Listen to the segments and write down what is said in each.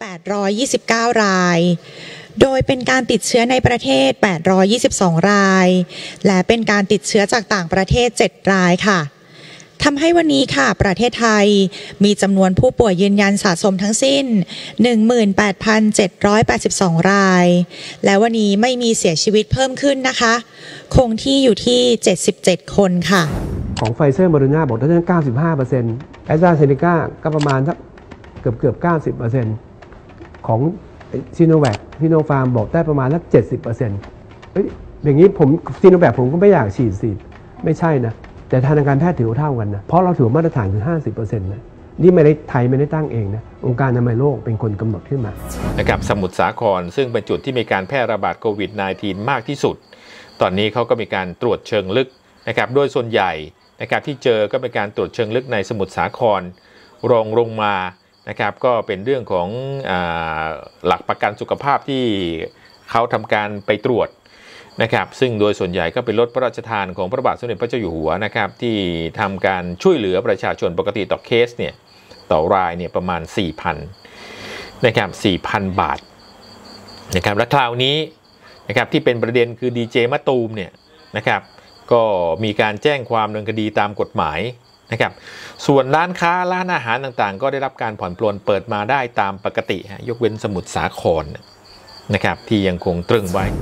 829 ราย โดยเป็นการติดเชื้อในประเทศ 822 ราย และเป็นการติดเชื้อจากต่างประเทศ 7 รายค่ะทำให้วันนี้ค่ะประเทศไทยมีจำนวนผู้ป่วยยืนยันสะสมทั้งสิ้น 18,782 ราย และวันนี้ไม่มีเสียชีวิตเพิ่มขึ้นนะคะคงที่อยู่ที่ 77 คนค่ะของไฟเซอร์โมเดอร์นาบอกได้ตั้ง 95% แอสตราเซเนกาก็ประมาณสักเกือบ 90% ของซิโนแวคซิโนฟาร์มบอกได้ประมาณสัก 70%อย่างนี้ซิโนแวคผมก็ไม่อยากฉีดสิไม่ใช่นะแต่ทางการแพทย์ถือเท่ากันนะเพราะเราถือมาตรฐานคือ 50% นะนี่ไม่ได้ไทยไม่ได้ตั้งเองนะองค์การอนามัยโลกเป็นคนกำหนดขึ้นมานะครับสมุทรสาครซึ่งเป็นจุดที่มีการแพร่ระบาดโควิด -19 มากที่สุดตอนนี้เขาก็มีการตรวจเชิงลึกนะครับโดยส่วนใหญ่นะครับที่เจอก็เป็นการตรวจเชิงลึกในสมุทรสาครรองลงมานะครับก็เป็นเรื่องของหลักประกันสุขภาพที่เขาทำการไปตรวจนะครับซึ่งโดยส่วนใหญ่ก็เป็นรถพระราชทานของพระบาทสมเด็จพระเจ้าอยู่หัวนะครับที่ทำการช่วยเหลือประชาชนปกติต่อเคสเนี่ยต่อรายเนี่ยประมาณ 4,000 นะครับ 4,000 บาทนะครับและคราวนี้นะครับที่เป็นประเด็นคือดีเจมะตูมเนี่ยนะครับก็มีการแจ้งความดำเนินคดีตามกฎหมายนะครับส่วนร้านค้าร้านอาหารต่างๆก็ได้รับการผ่อนปลนเปิดมาได้ตามปกติยกเว้นสมุทรสาครนะครับที่ยังคงตรึงไว้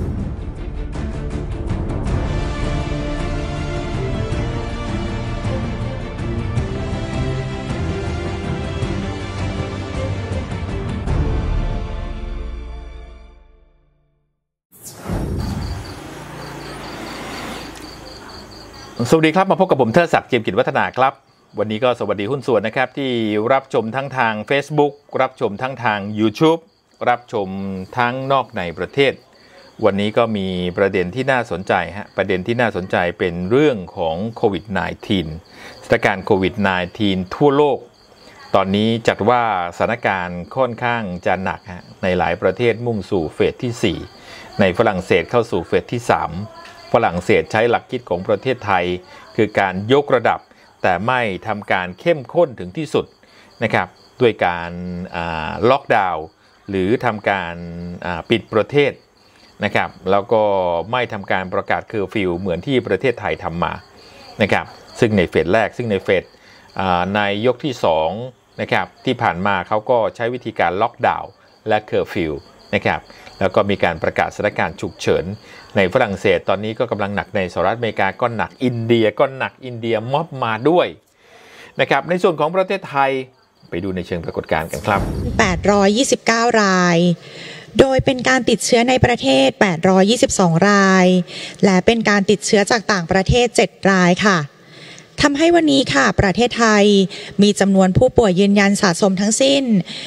สวัสดีครับมาพบกับผมเทิดศักดิ์ เจียมกิจวัฒนาครับวันนี้ก็สวัสดีหุ้นส่วนนะครับที่รับชมทั้งทาง Facebook รับชมทั้งทาง YouTube รับชมทั้งนอกในประเทศวันนี้ก็มีประเด็นที่น่าสนใจประเด็นที่น่าสนใจเป็นเรื่องของโควิด -19 สถานการณ์โควิด -19 ทั่วโลกตอนนี้จัดว่าสถานการณ์ค่อนข้างจะหนักในหลายประเทศมุ่งสู่เฟสที่ 4ในฝรั่งเศสเข้าสู่เฟสที่ 3ฝรั่งเศสใช้หลักคิดของประเทศไทยคือการยกระดับแต่ไม่ทำการเข้มข้นถึงที่สุดนะครับด้วยการล็อกดาวน์หรือทำการปิดประเทศนะครับแล้วก็ไม่ทำการประกาศเคอร์ฟิวเหมือนที่ประเทศไทยทำมานะครับซึ่งในเฟสแรกซึ่งในเฟสในยกที่2นะครับที่ผ่านมาเขาก็ใช้วิธีการล็อกดาวน์และเคอร์ฟิวนะครับแล้วก็มีการประกาศสถานการณ์ฉุกเฉินในฝรั่งเศสตอนนี้ก็กำลังหนักในสหรัฐอเมริกาก็หนักอินเดียก็หนักอินเดียม็อบมาด้วยนะครับในส่วนของประเทศไทยไปดูในเชิงปรากฏการณ์กันครับ 829 ราย โดยเป็นการติดเชื้อในประเทศ 822 ราย และเป็นการติดเชื้อจากต่างประเทศ 7 รายค่ะทำให้วันนี้ค่ะประเทศไทยมีจำนวนผู้ป่วยยืนยันสะสมทั้งสิ้น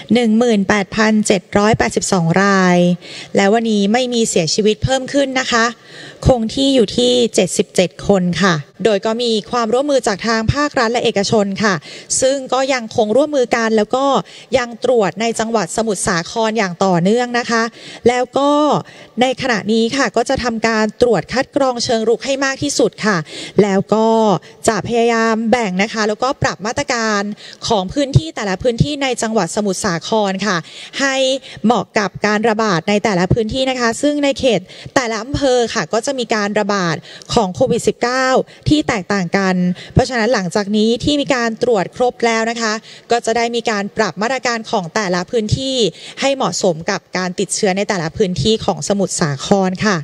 18,782 ราย และวันนี้ไม่มีเสียชีวิตเพิ่มขึ้นนะคะคงที่อยู่ที่ 77 คนค่ะโดยก็มีความร่วมมือจากทางภาครัฐและเอกชนค่ะซึ่งก็ยังคงร่วมมือกันแล้วก็ยังตรวจในจังหวัดสมุทรสาครอย่างต่อเนื่องนะคะแล้วก็ในขณะนี้ค่ะก็จะทำการตรวจคัดกรองเชิงรุกให้มากที่สุดค่ะแล้วก็จะพยายามแบ่งนะคะแล้วก็ปรับมาตรการของพื้นที่แต่ละพื้นที่ในจังหวัดสมุทรสาครค่ะให้เหมาะกับการระบาดในแต่ละพื้นที่นะคะซึ่งในเขตแต่ละอำเภอค่ะก็จะมีการระบาดของโควิด -19 ที่แตกต่างกันเพราะฉะนั้นหลังจากนี้ที่มีการตรวจครบแล้วนะคะก็จะได้มีการปรับมาตรการของแต่ละพื้นที่ให้เหมาะสมกับการติดเชื้อในแต่ละพื้นที่ของสมุทรสาครค่ะ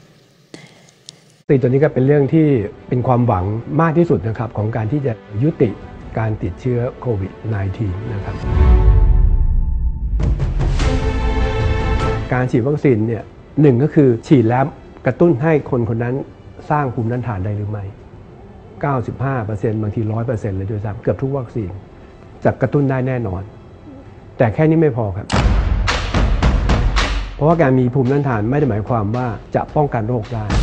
ตัวนี้ก็เป็นเรื่องที่เป็นความหวังมากที่สุดนะครับของการที่จะยุติการติดเชื้อโควิด -19 นะครับการฉีดวัคซีนเนี่ยหนึ่งก็คือฉีดแล้วกระตุ้นให้คนคนนั้นสร้างภูมิต้านทานได้หรือไม่ 95% บางที 100% เลยด้วยซ้ำเกือบทุกวัคซีนจะกระตุ้นได้แน่นอนแต่แค่นี้ไม่พอครับเพราะว่าการมีภูมิต้านทานไม่ได้หมายความว่าจะป้องกันโรคได้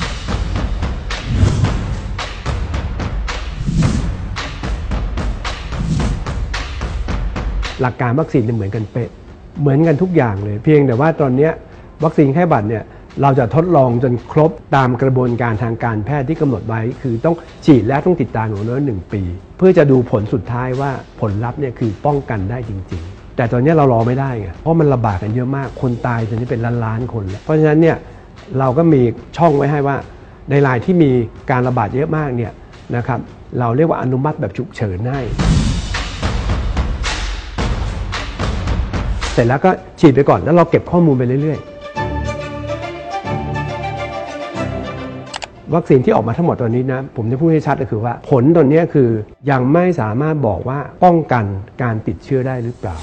หลักการวัคซีนเหมือนกันเป๊ะเหมือนกันทุกอย่างเลยเพียงแต่ว่าตอนนี้วัคซีนไข้หวัดเนี่ยเราจะทดลองจนครบตามกระบวนการทางการแพทย์ที่กำหนดไว้คือต้องฉีดและต้องติดตามอย่างน้อย1 ปีเพื่อจะดูผลสุดท้ายว่าผลลัพธ์เนี่ยคือป้องกันได้จริงๆแต่แต่ตอนนี้เรารอไม่ได้ไงเพราะมันระบาดกันเยอะมากคนตายตอนนี้เป็นล้านๆคนแล้วเพราะฉะนั้นเนี่ยเราก็มีช่องไว้ให้ว่าในรายที่มีการระบาดเยอะมากเนี่ยนะครับเราเรียกว่าอนุมัติแบบฉุกเฉินให้เสร็จแล้วก็ฉีดไปก่อนแล้วเราเก็บข้อมูลไปเรื่อยๆวัคซีนที่ออกมาทั้งหมดตอนนี้นะผมจะพูดให้ชัดก็คือว่าผลตอนนี้คือยังไม่สามารถบอกว่าป้องกันการติดเชื้อได้หรือเปล่า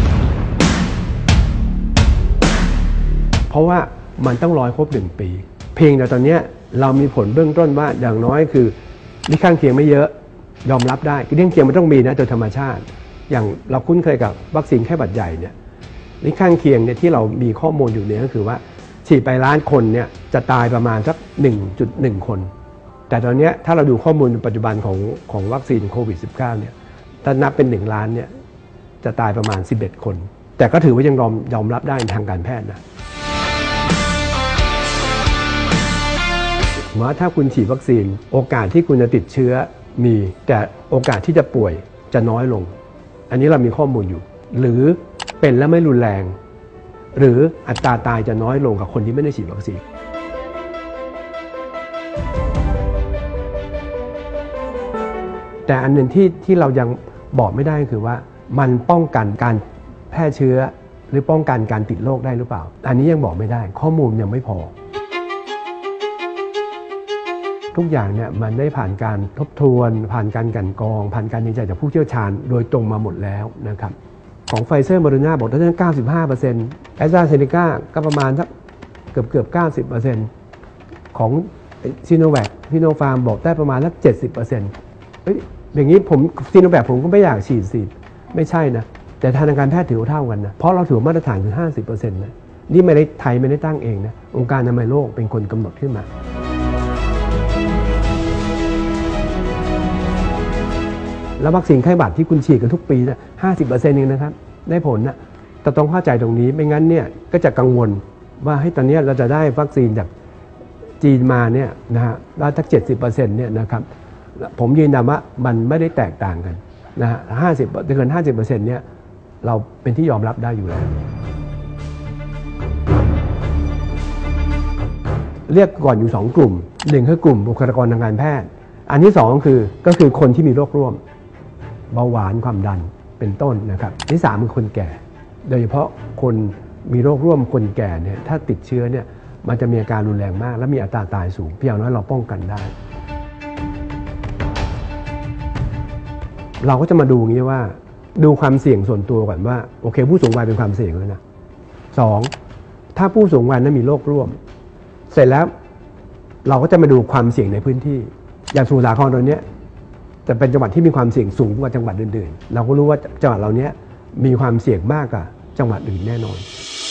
เพราะว่ามันต้องรอครบ1 ปีเพียงแต่ตอนนี้เรามีผลเบื้องต้นว่าอย่างน้อยคือมีข้างเคียงไม่เยอะยอมรับได้เรื่องเคียงมันต้องมีนะโดยธรรมชาติอย่างเราคุ้นเคยกับวัคซีนไข้หวัดใหญ่เนี่ยนี่ข้างเคียงเนี่ยที่เรามีข้อมูลอยู่เนี่ยก็คือว่าฉีดไปล้านคนเนี่ยจะตายประมาณสัก 1.1 คนแต่ตอนนี้ถ้าเราดูข้อมูลปัจจุบันของวัคซีนโควิด -19 เนี่ยถ้านับเป็น1 ล้านเนี่ยจะตายประมาณ11 คนแต่ก็ถือว่ายังยอมรับได้ในทางการแพทย์นะว่าถ้าคุณฉีดวัคซีนโอกาสที่คุณจะติดเชื้อมีแต่โอกาสที่จะป่วยจะน้อยลงอันนี้เรามีข้อมูลอยู่หรือเป็นแล้วไม่รุนแรงหรืออัตราตายจะน้อยลงกับคนที่ไม่ได้ฉีดวัคซีนแต่อันหนึ่งที่เรายังบอกไม่ได้คือว่ามันป้องกันการแพร่เชื้อหรือป้องกันการติดโรคได้หรือเปล่าอันนี้ยังบอกไม่ได้ข้อมูลยังไม่พอทุกอย่างเนี่ยมันได้ผ่านการทบทวนผ่านการกลั่นกรองผ่านการวิจัยจากผู้เชี่ยวชาญโดยตรงมาหมดแล้วนะครับของไฟเซอร์โมเดอร์นาบอกได้ 95% แอสตราเซเนกาก็ประมาณสักเกือบ 90% ของซิโนแวคซิโนฟาร์มบอกได้ประมาณสัก 70%อย่างนี้ผมซิโนแวคผมก็ไม่อยากฉีดสิไม่ใช่นะแต่ทางการแพทย์ถือเท่ากันนะเพราะเราถือมาตรฐานคือ 50% นะนี่ไม่ได้ไทยไม่ได้ตั้งเองนะองค์การอนามัยโลกเป็นคนกำหนดขึ้นมาแล้ววัคซีนไข้หวัดที่คุณฉีดกันทุกปีนะ 50% เองนะครับได้ผลนะแต่ต้องเข้าใจตรงนี้ไม่งั้นเนี่ยก็จะกังวลว่าให้ตอนนี้เราจะได้วัคซีนจากจีนมาเนี่ยนะฮะแล้วทั้ง 70% เนี่ยนะครับผมยืนยันว่ามันไม่ได้แตกต่างกันนะฮะ50เกิน 50% เนี่ยเราเป็นที่ยอมรับได้อยู่แล้วเรียกก่อนอยู่2 กลุ่ม1คือกลุ่มบุคลากรทางการแพทย์อันที่2ก็คือคนที่มีโรคร่วมเบาหวานความดันเป็นต้นนะครับที่3คือคนแก่โดยเฉพาะคนมีโรคร่วมคนแก่เนี่ยถ้าติดเชื้อเนี่ยมันจะมีอาการรุนแรงมากและมีอัตราตายสูงเพียงน้อยเราป้องกันได้เราก็จะมาดูอย่างนี้ว่าดูความเสี่ยงส่วนตัวก่อนว่าโอเคผู้สูงวัยเป็นความเสี่ยงแล้วนะ2ถ้าผู้สูงวัยนั้นมีโรคร่วมเสร็จแล้วเราก็จะมาดูความเสี่ยงในพื้นที่อย่างสมุทรสาครตอนนี้จะเป็นจังหวัดที่มีความเสี่ยงสูงกว่าจังหวัดอื่นๆเราก็รู้ว่าจังหวัดเรานี้มีความเสี่ยงมากกว่าจังหวัดอื่นแน่นอน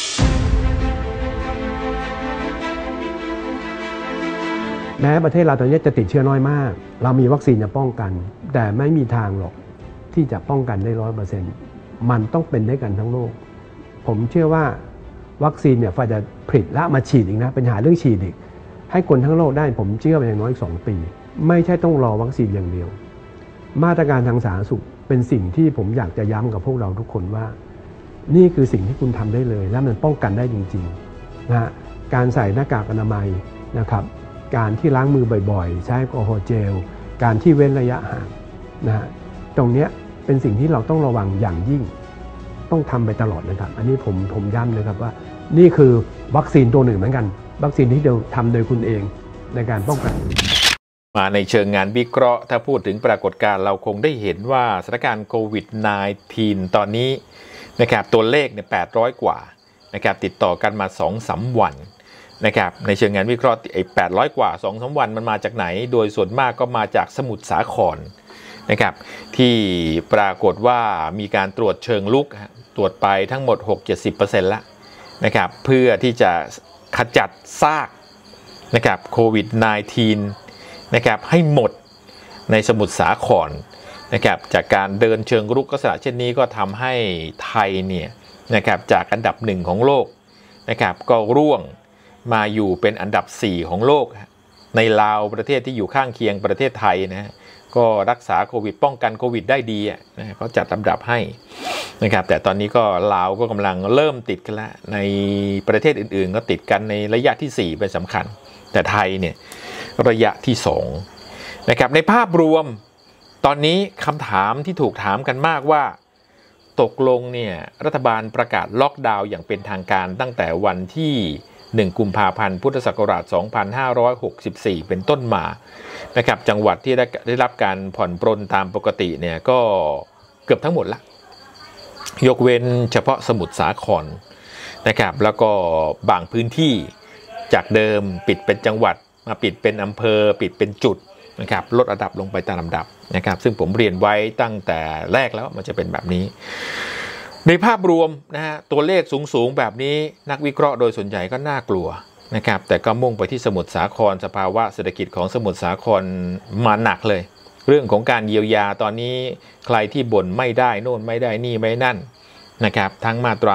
แม้ประเทศเราตอนนี้จะติดเชื้อน้อยมากเรามีวัคซีนจะป้องกันแต่ไม่มีทางหรอกที่จะป้องกันได้ 100% มันต้องเป็นได้กันทั้งโลกผมเชื่อว่าวัคซีนเนี่ยฝ่ายจะผลิตและมาฉีดอีกนะเป็นหาเรื่องฉีดอีกให้คนทั้งโลกได้ผมเชื่อว่าอย่างน้อย2 ปีไม่ใช่ต้องรอวัคซีนอย่างเดียวมาตรการทางสาธารณสุขเป็นสิ่งที่ผมอยากจะย้ำกับพวกเราทุกคนว่านี่คือสิ่งที่คุณทำได้เลยและมันป้องกันได้จริงๆนะฮะการใส่หน้ากากอนามัยนะครับการที่ล้างมือบ่อยๆใช้แอลกอฮอล์เจลการที่เว้นระยะห่างนะฮะตรงนี้เป็นสิ่งที่เราต้องระวังอย่างยิ่งต้องทำไปตลอดนะครับอันนี้ผมย้ำนะครับว่านี่คือวัคซีนตัวหนึ่งเหมือนกันวัคซีนที่เราทำโดยคุณเองในการป้องกันมาในเชิงงานวิเคราะห์ถ้าพูดถึงปรากฏการณ์เราคงได้เห็นว่าสถานการณ์โควิด -19 ตอนนี้นะครับตัวเลขเนี่ย800 กว่านะครับติดต่อกันมา 2-3 วันนะครับในเชิงงานวิเคราะห์ไอ้800 กว่า 2-3 วันมันมาจากไหนโดยส่วนมากก็มาจากสมุทรสาครนะครับที่ปรากฏว่ามีการตรวจเชิงลุกตรวจไปทั้งหมด 60-70% แล้วนะครับเพื่อที่จะขจัดซากนะครับโควิด -19 นะครับให้หมดในสมุทรสาครนะครับจากการเดินเชิงรุกลักษณะเช่นนี้ก็ทำให้ไทยเนี่ยนะครับจากอันดับ1ของโลกนะครับก็ร่วงมาอยู่เป็นอันดับ4ของโลกในลาวประเทศที่อยู่ข้างเคียงประเทศไทยนะก็รักษาโควิดป้องกันโควิดได้ดีนะเขาจัดลำดับให้นะครับแต่ตอนนี้ก็ลาวก็กำลังเริ่มติดกันแล้วในประเทศอื่นๆก็ติดกันในระยะที่4เป็นสำคัญแต่ไทยเนี่ยระยะที่2นะครับในภาพรวมตอนนี้คำถามที่ถูกถามกันมากว่าตกลงเนี่ยรัฐบาลประกาศล็อกดาวน์อย่างเป็นทางการตั้งแต่วันที่1 กุมภาพันธ์ พุทธศักราช 2564 เป็นต้นมานะครับจังหวัดที่ได้รับการผ่อนปรนตามปกติเนี่ยก็เกือบทั้งหมดละยกเว้นเฉพาะสมุทรสาครนะครับแล้วก็บางพื้นที่จากเดิมปิดเป็นจังหวัดมาปิดเป็นอำเภอปิดเป็นจุดนะครับลดระดับลงไปตามลำดับนะครับซึ่งผมเรียนไว้ตั้งแต่แรกแล้วมันจะเป็นแบบนี้ในภาพรวมนะฮะตัวเลขสูงแบบนี้นักวิเคราะห์โดยส่วนใหญ่ก็น่ากลัวนะครับแต่ก็มุ่งไปที่สมุทรสาครสภาวะเศรษฐกิจของสมุทรสาครมาหนักเลยเรื่องของการเยียวยาตอนนี้ใครที่บ่นไม่ได้โน่นไม่ได้นี่ไม่นั่นนะครับทั้งมาตรา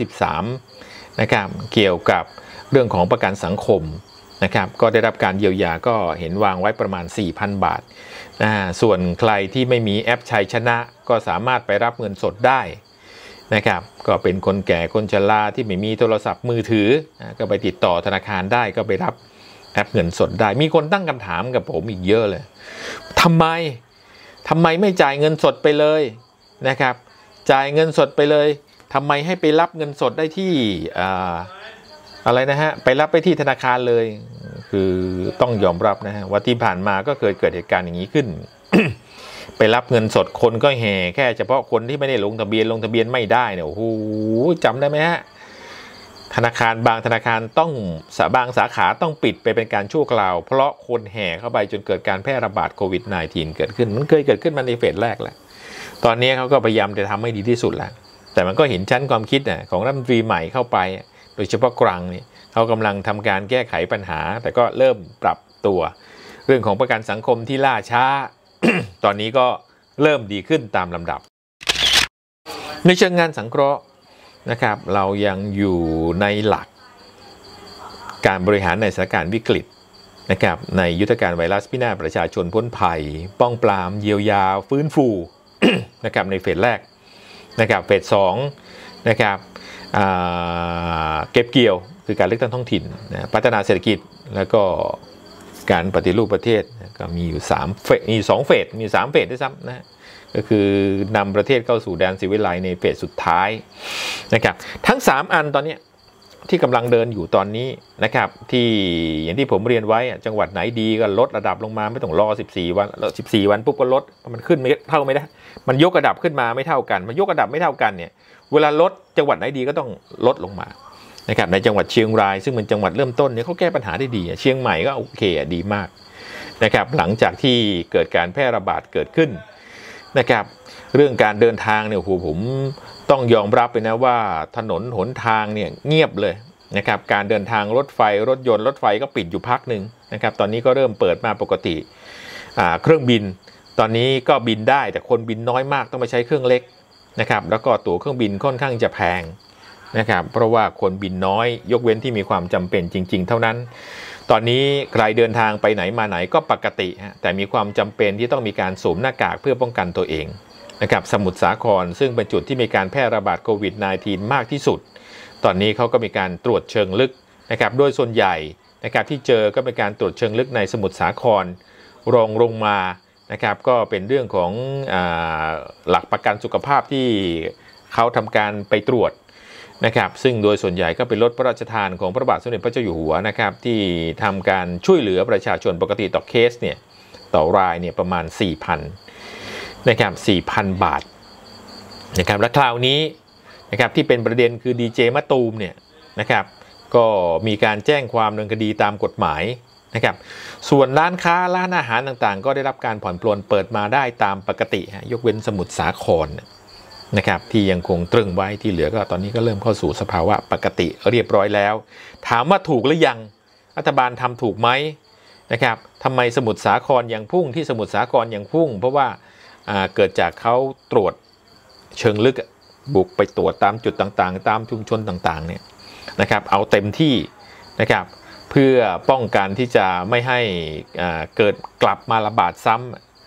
33นะครับเกี่ยวกับเรื่องของประกันสังคมนะครับก็ได้รับการเยียวยาก็เห็นวางไว้ประมาณ 4,000 บาทส่วนใครที่ไม่มีแอปชัยชนะก็สามารถไปรับเงินสดได้นะครับก็เป็นคนแก่คนชราที่ไม่มีโทรศัพท์มือถือก็ไปติดต่อธนาคารได้ก็ไปรับแอปเงินสดได้มีคนตั้งคำถามกับผมอีกเยอะเลยทำไมไม่จ่ายเงินสดไปเลยนะครับจ่ายเงินสดไปเลยทำไมให้ไปรับเงินสดได้ที่อะไรนะฮะไปรับไปที่ธนาคารเลยคือต้องยอมรับนะฮะว่าที่ผ่านมาก็เคยเกิดเหตุการณ์อย่างนี้ขึ้น ไปรับเงินสดคนก็แห่แค่เฉพาะคนที่ไม่ได้ลงทะเบียนไม่ได้เนี่ยโอ้โหจำได้ไหมฮะธนาคารบางธนาคารต้องบางสาขาต้องปิดไปเป็นการชั่วคราวเพราะคนแห่เข้าไปจนเกิดการแพร่ระบาดโควิด -19 เกิดขึ้นมันเคยเกิดขึ้นมาในเฟสแรกแหละตอนนี้เขาก็พยายามจะทำให้ดีที่สุดแล้วแต่มันก็เห็นชั้นความคิดของรัฐมนตรีใหม่เข้าไปโดยเฉพาะกลางนี่เขากำลังทำการแก้ไขปัญหาแต่ก็เริ่มปรับตัวเรื่องของประกันสังคมที่ล่าช้า ตอนนี้ก็เริ่มดีขึ้นตามลำดับในเชิงงานสังเคราะห์นะครับเรายังอยู่ในหลักการบริหารในสถานการณ์วิกฤตนะครับในยุทธการไวรัสพิษนาศประชาชนพ้นภัยป้องปรามเยียวยาฟื้นฟู นะครับในเฟสแรกนะครับเฟส2นะครับเก็บเกี่ยวคือการเลือกตั้งท้องถิ่นพัฒนาเศรษฐกิจแล้วก็การปฏิรูปประเทศก็มีอยู่3เฟสมี2เฟสมี3เฟสด้วยซ้ำนะก็คือนำประเทศเข้าสู่แดนศิวิไลในเฟสสุดท้ายนะครับทั้ง3อันตอนนี้ที่กำลังเดินอยู่ตอนนี้นะครับที่อย่างที่ผมเรียนไว้จังหวัดไหนดีก็ลดระดับลงมาไม่ต้องรอ14 วัน14 วันปุ๊บก็ลดมันขึ้นไม่เท่าไม่ได้มันยกระดับขึ้นมาไม่เท่ากันมันยกระดับไม่เท่ากันเนี่ยเวลาลดจังหวัดไหนดีก็ต้องลดลงมานะครับในจังหวัดเชียงรายซึ่งเป็นจังหวัดเริ่มต้นเนี่ยเขาแก้ปัญหาได้ดีเชียงใหม่ก็โอเคดีมากนะครับหลังจากที่เกิดการแพร่ระบาดเกิดขึ้นนะครับเรื่องการเดินทางเนี่ยโหผมต้องยอมรับไปนะว่าถนนหนทางเนี่ยเงียบเลยนะครับการเดินทางรถไฟรถยนต์รถไฟก็ปิดอยู่พักหนึ่งนะครับตอนนี้ก็เริ่มเปิดมาปกติเครื่องบินตอนนี้ก็บินได้แต่คนบินน้อยมากต้องไปใช้เครื่องเล็กนะครับแล้วก็ตั๋วเครื่องบินค่อนข้างจะแพงนะครับเพราะว่าคนบินน้อยยกเว้นที่มีความจำเป็นจริงๆเท่านั้นตอนนี้ใครเดินทางไปไหนมาไหนก็ปกติแต่มีความจำเป็นที่ต้องมีการสวมหน้ากากเพื่อป้องกันตัวเองนะครับสมุทรสาครซึ่งเป็นจุดที่มีการแพร่ระบาดโควิด -19 มากที่สุดตอนนี้เขาก็มีการตรวจเชิงลึกนะครับโดยส่วนใหญ่นะครับที่เจอก็เป็นการตรวจเชิงลึกในสมุทรสาครรองลงมานะครับก็เป็นเรื่องของหลักประกันสุขภาพที่เขาทำการไปตรวจนะครับซึ่งโดยส่วนใหญ่ก็เป็นรถพระราชทานของพระบาทสมเด็จพระเจ้าอยู่หัวนะครับที่ทำการช่วยเหลือประชาชนปกติต่อเคสเนี่ยต่อรายเนี่ยประมาณ 4,000 นะครับ 4,000 บาทนะครับและคราวนี้นะครับที่เป็นประเด็นคือดีเจมะตูมเนี่ยนะครับก็มีการแจ้งความดำเนินคดีตามกฎหมายนะครับส่วนร้านค้าร้านอาหารต่างๆก็ได้รับการผ่อนปลนเปิดมาได้ตามปกติยกเว้นสมุทรสาครนะครับที่ยังคงตรึงไว้ที่เหลือก็ตอนนี้ก็เริ่มเข้าสู่สภาวะปกติเรียบร้อยแล้วถามว่าถูกหรือยังรัฐบาลทำถูกไหมนะครับทำไมสมุทรสาครยังพุ่งที่สมุทรสาครยังพุ่งเพราะว่าเกิดจากเขาตรวจเชิงลึกบุกไปตรวจตามจุดต่างๆตามชุมชนต่างๆเนี่ยนะครับเอาเต็มที่นะครับเพื่อป้องกันที่จะไม่ให้เกิดกลับมาระบาดซ้ำ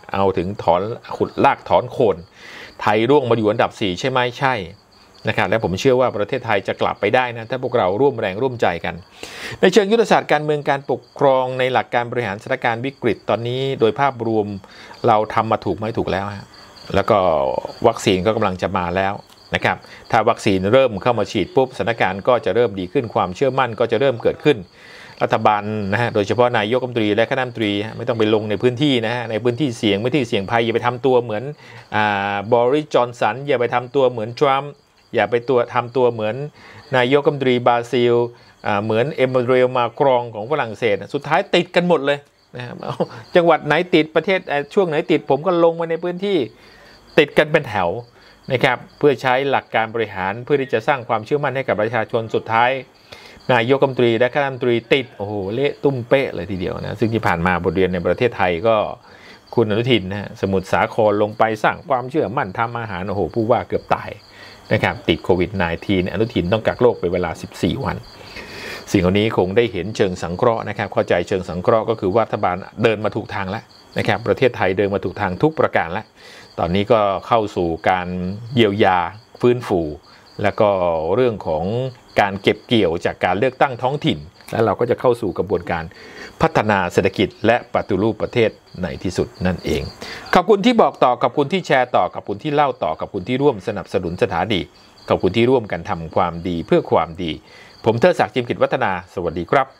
เอาถึงขุดรากถอนโคนไทยร่วงมาอยู่อันดับ4ใช่ไหมใช่นะครับและผมเชื่อว่าประเทศไทยจะกลับไปได้นะถ้าพวกเราร่วมแรงร่วมใจกันในเชิงยุทธศาสตร์การเมืองการปกครองในหลักการบริหารสถานการณ์วิกฤตตอนนี้โดยภาพรวมเราทำมาถูกไหมถูกแล้วฮะแล้วก็วัคซีนก็กำลังจะมาแล้วนะครับถ้าวัคซีนเริ่มเข้ามาฉีดปุ๊บสถานการณ์ก็จะเริ่มดีขึ้นความเชื่อมั่นก็จะเริ่มเกิดขึ้นรัฐบาลนะฮะโดยเฉพาะนายกรัฐมนตรีและคณะรัฐมนตรีไม่ต้องไปลงในพื้นที่นะฮะในพื้นที่เสี่ยงพื้นที่เสี่ยงภัยอย่าไปทำตัวเหมือนบอริส จอนสันอย่าไปทำตัวเหมือนทรัมป์อย่าไปทำตัวเหมือนนายกรัฐมนตรีบราซิลเหมือนเอ็มมานูเอล มาครองของฝรั่งเศสสุดท้ายติดกันหมดเลยนะครับจังหวัดไหนติดประเทศช่วงไหนติดผมก็ลงมาในพื้นที่ติดกันเป็นแถวนะครับเพื่อใช้หลักการบริหารเพื่อที่จะสร้างความเชื่อมั่นให้กับประชาชนสุดท้ายนายกรัฐมนตรีและคณะรัฐมนตรีติดโอ้โหเละตุ้มเป๊ะเลยทีเดียวนะซึ่งที่ผ่านมาบทเรียนในประเทศไทยก็คุณอนุทินนะสมุทรสาครลงไปสร้างความเชื่อมั่นทำอาหารโอ้โหผู้ว่าเกือบตายนะครับติดโควิด -19 อนุทินต้องกักโรคไปเวลา14 วันสิ่งเหล่านี้คงได้เห็นเชิงสังเคราะห์นะครับเข้าใจเชิงสังเคราะห์ก็คือว่ารัฐบาลเดินมาถูกทางแล้วนะครับประเทศไทยเดินมาถูกทางทุกประการแล้วตอนนี้ก็เข้าสู่การเยียวยาฟื้นฟูแล้วก็เรื่องของการเก็บเกี่ยวจากการเลือกตั้งท้องถิ่นและเราก็จะเข้าสู่กระบวนการพัฒนาเศรษฐกิจและปฏิรูปประเทศในที่สุดนั่นเองขอบคุณที่บอกต่อขอบคุณที่แชร์ต่อขอบคุณที่เล่าต่อขอบคุณที่ร่วมสนับสนุนสถานีขอบคุณที่ร่วมกันทำความดีเพื่อความดีผมเทิดศักดิ์ จิมกิจวัฒนาสวัสดีครับ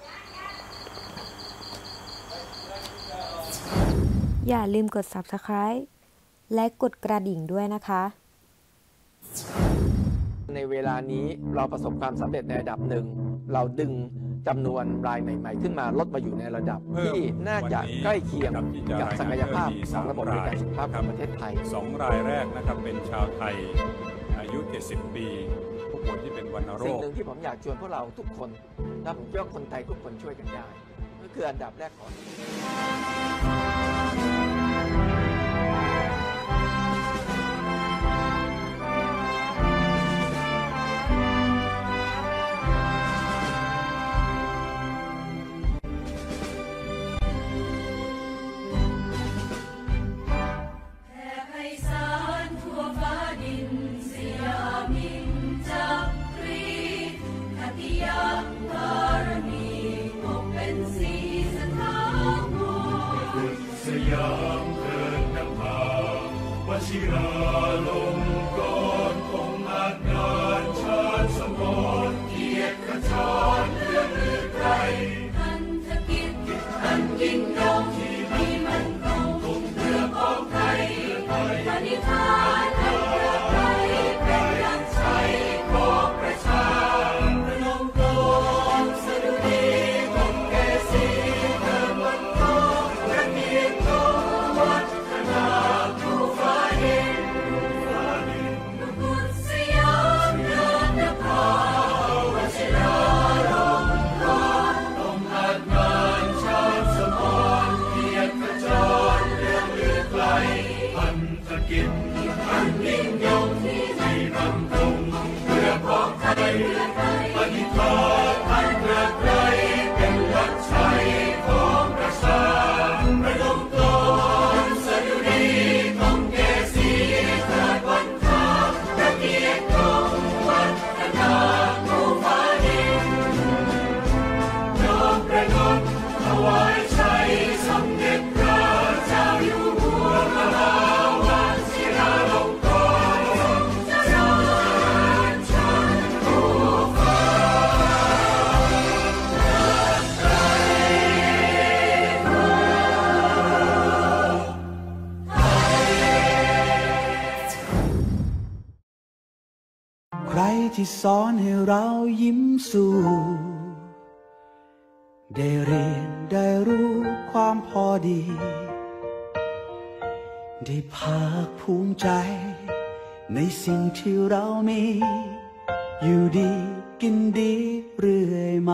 อย่าลืมกด Subscribe และกดกระดิ่งด้วยนะคะในเวลานี้เราประสบความสำเร็จในระดับหนึ่งเราดึงจำนวนรายใหม่ๆขึ้นมาลดมาอยู่ในระดับที่น่าจะใกล้เคียงกับศักยภาพของระบบบริการสุขภาพของประเทศไทย 2 รายแรกนะครับเป็นชาวไทยอายุ70 ปีผู้ป่วยที่เป็นวัณโรคสิ่งหนึ่งที่ผมอยากชวนพวกเราทุกคนและผมเชื่อคนไทยทุกคนช่วยกันได้ก็คืออันดับแรกก่อนชิราลงกรณ์คงอาจงานชาติสมรเกียรติขจรเรื่องลือไกลพันธกิจอันยิ่งยงที่มีมันคงเพื่อพ้องไทยปณิธานอันเพื่อไทยเป็นดังใจของประชาประนมกรสดุดีกงเกษีเดินวันทองประเกียรติของวัฒนาผู้ฟ้าดินบุตรสยามเดินนภาวชิราลงกรณ์ต้องอาจงานชาติสมรเกียรติขจรเรื่องลือไกลพันธกิจอันยิ่งยงที่มั่นคงเพื่อพ้องไทยปณิธานอันเรือไกลเป็นหลักชัยของประชาประดมกลอนสดุดีกงเกษีเทิดวันทองประเกียรติของวัฒนาผู้ฟ้าดินน้อมประนมถวายชัยสมเด็จพระเจ้าอยู่หัวมหาวชิราลงกรณ์เจริญชนผู้ฟ้าใครที่สอนให้เรายิ้มสู่ได้เรียนได้รู้ความพอดี ได้ภาคภูมิใจในสิ่งที่เรามี อยู่ดีกินดีเรื่อยมา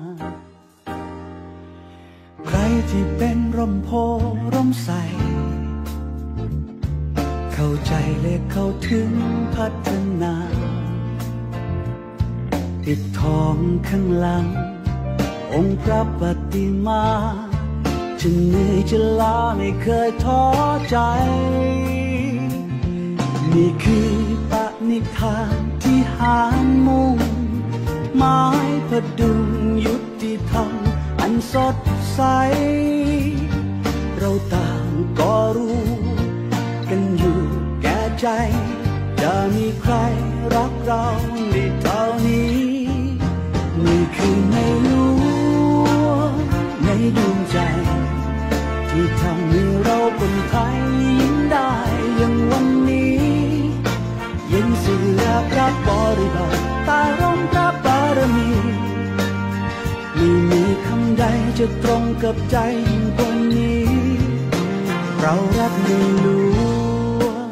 ใครที่เป็นร่มโพร่มใส เข้าใจและเข้าถึงพัฒนาติดทองข้างหลังองค์พระปฏิมาจะเหนื่อยจะล้าไม่เคยท้อใจ นี่คือปณิธานที่หารมุ่งหมายพดุงยุติธรรมอันสดใส เราต่างก็รู้กันอยู่แก่ใจจะมีใครรักเราได้เท่านี้นี่คือในหลวงในดวงใจที่ทำให้เราคนไทยยิ้มได้อย่างวันนี้เย็นเสือพระบริบาลใต้ร่มพระบารมีไม่มีคำใดจะตรงกับใจยิ่งกว่านี้เรารักในหลวง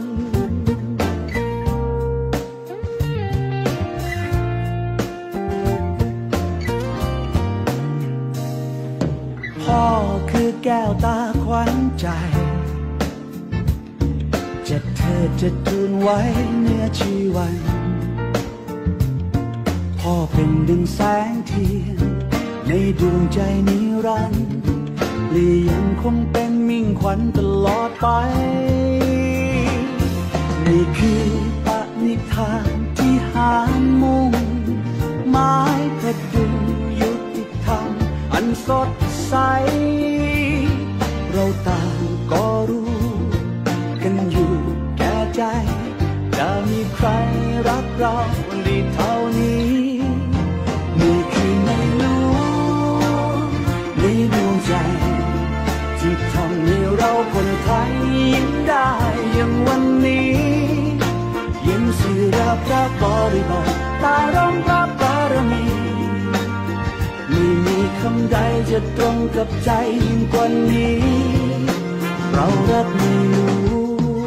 พ่อคือแก้วตาขวัญใจจะเธอจะทูลไว้เนื้อชีวันพ่อเป็นดึงแสงเทียนในดวงใจนิรันดร์และยังคงเป็นมิ่งขวัญตลอดไปนี่คือปณิธานที่หารมุ่งหมายพดุงยุติธรรมอันสดใสเราต่างก็รู้กันอยู่แก่ใจจะมีใครรักเราได้เท่านี้นี่คือในหลวงในดวงใจที่ทำให้เราคนไทยยิ้มได้อย่างวันนี้ยิ้มเสือพระบริบาลใต้ร่มพระบารมีไม่มีคำใดจะตรงกับใจยิ่งกว่านี้เรารักในหลวง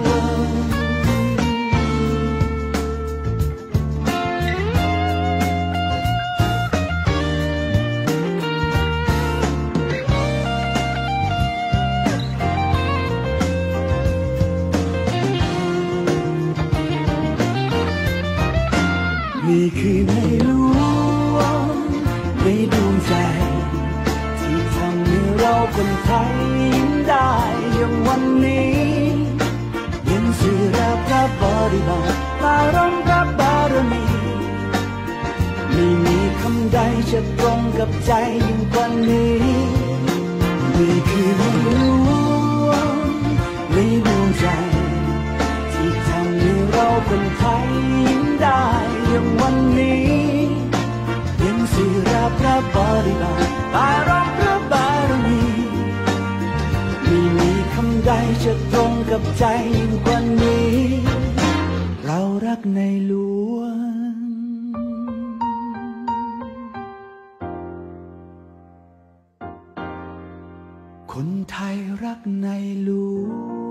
นี่คือในหลวงในดวงใจที่ทำให้เราคนไทยยิ้มได้อย่างวันนี้เย็นเสือพระบริบาลใต้ร่มพระบารมีไม่มีคำใดจะตรงกับใจยิ่งกว่านี้นี่คือในหลวงในดวงใจที่ทำให้เราคนไทยยิ้มได้อย่างวันนี้เย็นเสือพระบริบาลใต้ร่มพระบารมีไม่มีคำใดจะตรงกับใจยิ่งกว่านี้เรารักในหลวงคนไทยรักในหลวง